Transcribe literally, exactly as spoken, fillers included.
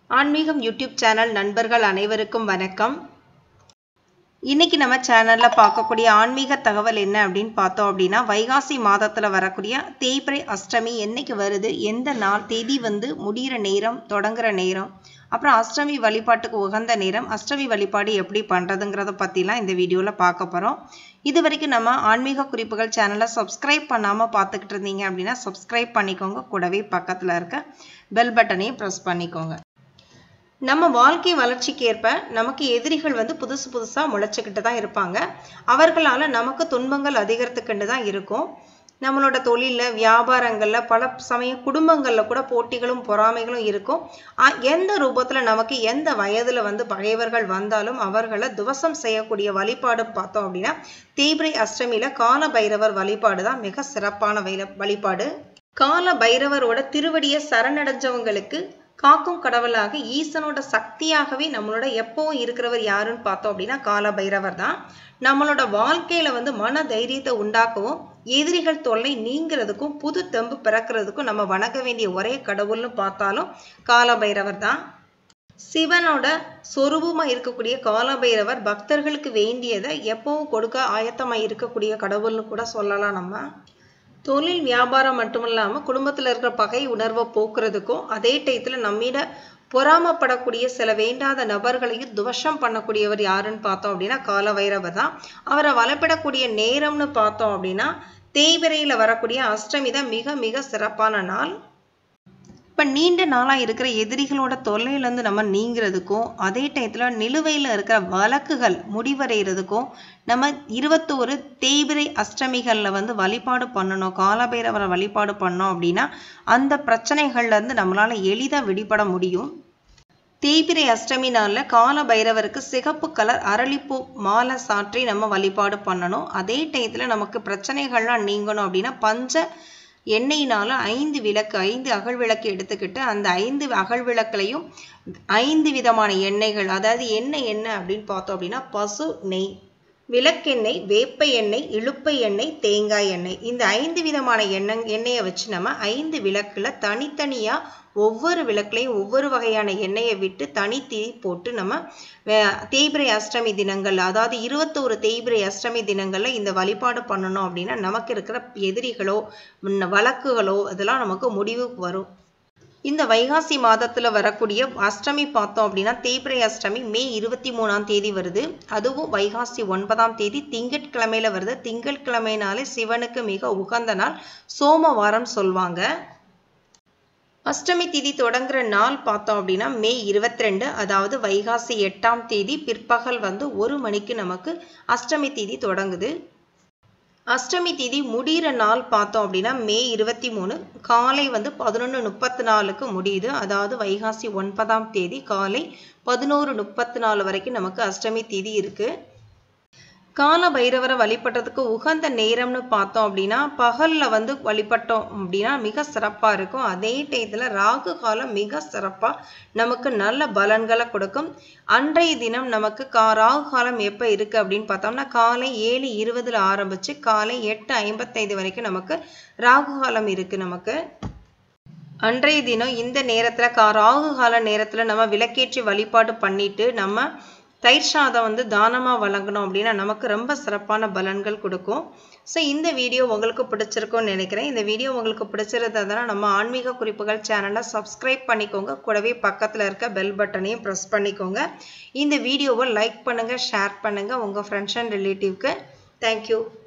ஆன்மீகம் YouTube channel நண்பர்கள் அனைவருக்கும் வணக்கம். இன்னைக்கு நம்ம சேனல்ல பார்க்கக்கூடிய ஆன்மீக தகவல் என்ன அப்படின்னு பார்த்தோம் அப்படின்னா, வைகாசி மாதத்துல வரக்கூடிய தேய்பிறை அஷ்டமி என்னைக்கு வருது, எந்த நாள் தேதி வந்து முடிகிற நேரம், தொடங்குற நேரம், அப்புறம் அஷ்டமி வழிபாட்டுக்கு உகந்த நேரம், அஷ்டமி வழிபாடு எப்படி பண்றதுங்கிறத பத்திலாம் இந்த வீடியோல பார்க்க போறோம். இது வரைக்கும் நம்ம ஆன்மீக குறிப்புகள் சேனலை சப்ஸ்கிரைப் பண்ணாம பார்த்துக்கிட்டு இருந்தீங்க அப்படின்னா சப்ஸ்கிரைப் பண்ணிக்கோங்க. கூடவே பக்கத்துல இருக்க பெல் பட்டனையும் ப்ரெஸ் பண்ணிக்கோங்க. நம்ம வாழ்க்கை வளர்ச்சிக்கு ஏற்ப நமக்கு எதிரிகள் வந்து புதுசு புதுசா முளைச்சிக்கிட்டு தான் இருப்பாங்க. அவர்களால நமக்கு துன்பங்கள் அதிகரித்துக்கிட்டு தான் இருக்கும். நம்மளோட தொழில, வியாபாரங்கள்ல, பல சமயம் குடும்பங்கள்ல கூட போட்டிகளும் பொறாமைகளும் இருக்கும். எந்த ரூபத்துல நமக்கு எந்த வயதுல வந்து பகைவர்கள் வந்தாலும் அவர்களை துவசம் செய்யக்கூடிய வழிபாடு பார்த்தோம் அப்படின்னா, தேய்பிறை அஷ்டமியில கால பைரவர் வழிபாடு தான் மிக சிறப்பான வழிபாடு. கால பைரவரோட திருவடியை சரணடைஞ்சவங்களுக்கு காக்கும் கடவுளாக, ஈசனோட சக்தியாகவே நம்மளோட எப்பவும் இருக்கிறவர் யாருன்னு பார்த்தோம் அப்படின்னா கால பைரவர் தான். நம்மளோட வாழ்க்கையில வந்து மன தைரியத்தை உண்டாக்கவும், எதிரிகள் தொல்லை நீங்கிறதுக்கும், புது தெம்பு பிறக்கிறதுக்கும் நம்ம வணங்க வேண்டிய ஒரே கடவுள்னு பார்த்தாலும் கால பைரவர் தான். சிவனோட சொரூபமா இருக்கக்கூடிய கால பைரவர் பக்தர்களுக்கு வேண்டியதை எப்பவும் கொடுக்க ஆயத்தமா இருக்கக்கூடிய கடவுள்னு கூட சொல்லலாம். நம்ம தொழில் வியாபாரம் மட்டும் இல்லாமல் குடும்பத்தில் இருக்கிற பகை உணர்வை போக்குறதுக்கும், அதே டயத்தில் நம்மிட பொறாமப்படக்கூடிய சில வேண்டாத நபர்களையும் துவஷம் பண்ணக்கூடியவர் யாருன்னு பார்த்தோம் அப்படின்னா கால பைரவர் தான். அவரை வளப்படக்கூடிய நேரம்னு பார்த்தோம் அப்படின்னா தேய்பிறையில் வரக்கூடிய அஷ்டமி தான் மிக மிக சிறப்பான நாள். இப்போ நீண்ட நாளாக இருக்கிற எதிரிகளோட தொல்லையிலேருந்து நம்ம நீங்கிறதுக்கும், அதே டயத்தில் நிலுவையில் இருக்கிற வழக்குகள் முடிவடைகிறதுக்கும் நம்ம இருபத்தோரு தேய்பிறை அஷ்டமிகளில் வந்து வழிபாடு பண்ணணும். காலபைரவரை வழிபாடு பண்ணோம் அப்படின்னா அந்த பிரச்சனைகள்லேருந்து நம்மளால் எளிதாக விடுபட முடியும். தேய்பிறை அஷ்டமி நாளில் கால பைரவருக்கு சிகப்பு கலர் அரளிப்பூ மாலை சாற்றி நம்ம வழிபாடு பண்ணணும். அதே டயத்தில் நமக்கு பிரச்சனைகள்லாம் நீங்கணும் அப்படின்னா பஞ்ச எண்ணெயினால ஐந்து விளக்கு ஐந்து அகல் விளக்கு எடுத்துக்கிட்டு அந்த ஐந்து அகல் விளக்குலையும் ஐந்து விதமான எண்ணெய்கள், அதாவது என்ன எண்ணெய் அப்படின்னு பார்த்தோம் அப்படின்னா பசு நெய், விளக்கெண்ணெய், வேப்ப எண்ணெய், இழுப்பை எண்ணெய், தேங்காய் எண்ணெய், இந்த ஐந்து விதமான எண்ணெய் எண்ணெயை வச்சு நம்ம ஐந்து விளக்குல தனித்தனியா ஒவ்வொரு விளக்குலையும் ஒவ்வொரு வகையான எண்ணெயை விட்டு தனித்தீ போட்டு நம்ம தேய்பிறை அஷ்டமி தினங்கள், அதாவது இருபத்தோரு தேய்பிறை அஷ்டமி தினங்கள்ல இந்த வழிபாடு பண்ணணும் அப்படின்னா நமக்கு இருக்கிற எதிரிகளோ வழக்குகளோ இதெல்லாம் நமக்கு முடிவுக்கு வரும். இந்த வைகாசி மாதத்துல வரக்கூடிய அஷ்டமி பார்த்தோம் அப்படின்னா தேய்பிறை அஷ்டமி மே இருபத்தி மூணாம் தேதி வருது. அதுவும் வைகாசி ஒன்பதாம் தேதி திங்கட்கிழமையில வருது. திங்கட்கிழமைனாலே சிவனுக்கு மிக உகந்த நாள், சோமவாரம் சொல்வாங்க. அஷ்டமி திதி தொடங்குற நாள் பார்த்தோம் அப்படின்னா மே இருபத்தி ரெண்டு, அதாவது வைகாசி எட்டாம் தேதி பிற்பகல் வந்து ஒரு மணிக்கு நமக்கு அஷ்டமி திதி தொடங்குது. அஷ்டமி திதி முடிகிற நாள் பார்த்தோம் அப்படின்னா மே இருபத்தி மூணு காலை வந்து பதினொன்று முப்பத்தி நாலுக்கு முடியுது. அதாவது வைகாசி ஒன்பதாம் தேதி காலை பதினோரு முப்பத்தி நாலு வரைக்கும் நமக்கு அஷ்டமி திதி இருக்கு. கால பைரவரை வழிபடுறதுக்கு உகந்த நேரம்னு பார்த்தோம் அப்படின்னா பகல்ல வந்து வழிபட்டோம் அப்படின்னா மிக சிறப்பா இருக்கும். அதே டயத்துல ராகு காலம் மிக சிறப்பா நமக்கு நல்ல பலன்களை கொடுக்கும். அன்றைய தினம் நமக்கு கா ராகு காலம் எப்ப இருக்கு அப்படின்னு பார்த்தோம்னா காலை ஏழு இருபதுல ஆரம்பிச்சு காலை எட்டு ஐம்பத்தைந்து வரைக்கும் நமக்கு ராகு காலம் இருக்கு. நமக்கு அன்றைய தினம் இந்த நேரத்துல கா ராகு கால நேரத்துல நம்ம விளக்கேற்றி வழிபாடு பண்ணிட்டு நம்ம தயிர் சாதம் வந்து தானமாக வழங்கணும் அப்படின்னா நமக்கு ரொம்ப சிறப்பான பலன்கள் கொடுக்கும். ஸோ இந்த வீடியோ உங்களுக்கு பிடிச்சிருக்கும்னு நினைக்கிறேன். இந்த வீடியோ உங்களுக்கு பிடிச்சிருந்ததுன்னா நம்ம ஆன்மீக குறிப்புகள் சேனலை சப்ஸ்கிரைப் பண்ணிக்கோங்க. கூடவே பக்கத்தில் இருக்க பெல் பட்டனையும் ப்ரெஸ் பண்ணிக்கோங்க. இந்த வீடியோவை லைக் பண்ணுங்கள், ஷேர் பண்ணுங்கள் உங்கள் ஃப்ரெண்ட்ஸ் அண்ட் ரிலேட்டிவ்க்கு. தேங்க்யூ.